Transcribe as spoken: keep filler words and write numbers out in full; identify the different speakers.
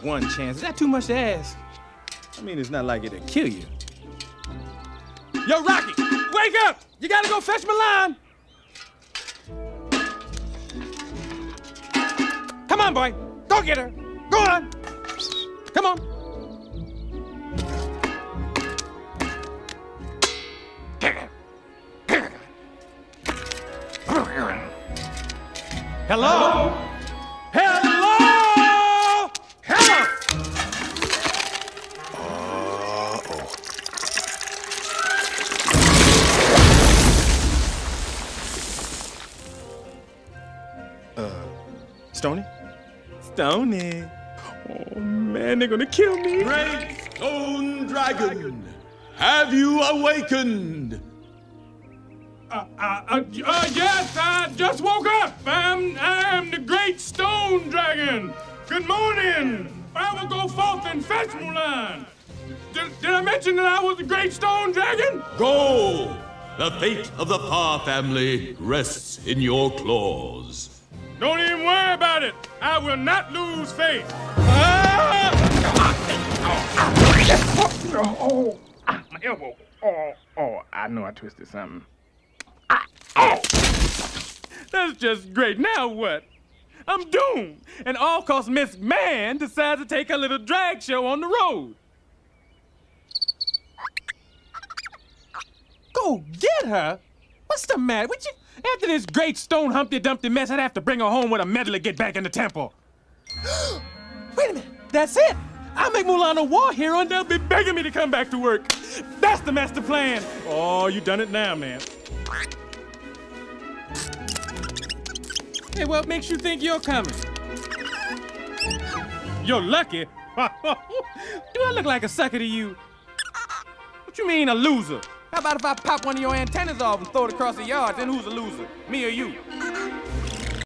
Speaker 1: one chance. Is that too much to ask? I mean, it's not like it'll kill you. Yo, Rocky, wake up! You gotta go fetch Milan. Come on, boy. Go get her. Go on. Come on. Hello? Hello? Hello? Uh-oh. Uh, Stony? Stony. Oh, man, they're gonna kill me.
Speaker 2: Great Stone Dragon, have you awakened?
Speaker 3: Uh, uh, uh, uh, yes, I just woke up. I'm, I am the Great Stone Dragon. Good morning. I will go forth and fetch Mulan. Did, did I mention that I was the Great Stone Dragon?
Speaker 2: Go! The fate of the Fa family rests in your claws.
Speaker 3: Don't even worry about it. I will not lose faith. Ah! Oh, oh, ah, my elbow. Oh, oh, I know I twisted something. Ah, oh. That's just great. Now what? I'm doomed. And all cause Miss Man decides to take a little drag show on the road. Go get her? What's the matter with you? After this great stone Humpty Dumpty mess, I'd have to bring her home with a medal to get back in the temple. Wait a minute. That's it. I'll make Mulan a war hero and they'll be begging me to come back to work. That's the master plan. Oh, you done it now, man. Hey, what makes you think you're coming? You're lucky. Do I look like a sucker to you? What you mean, a loser? How about if I pop one of your antennas off and throw it across the yard, then who's a loser? Me or you?